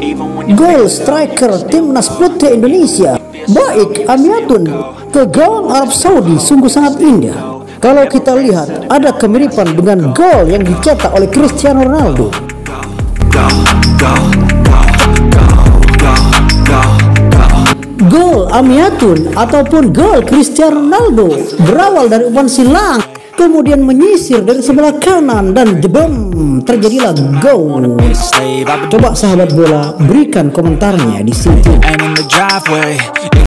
Gol striker timnas putri Indonesia Baik Amiatun ke gawang Arab Saudi sungguh sangat indah. Kalau kita lihat ada kemiripan dengan gol yang dicetak oleh Cristiano Ronaldo. Gol Amiatun ataupun gol Cristiano Ronaldo berawal dari umpan silang, kemudian menyisir dari sebelah kanan dan jebom, terjadilah gol. Coba sahabat bola berikan komentarnya di sini.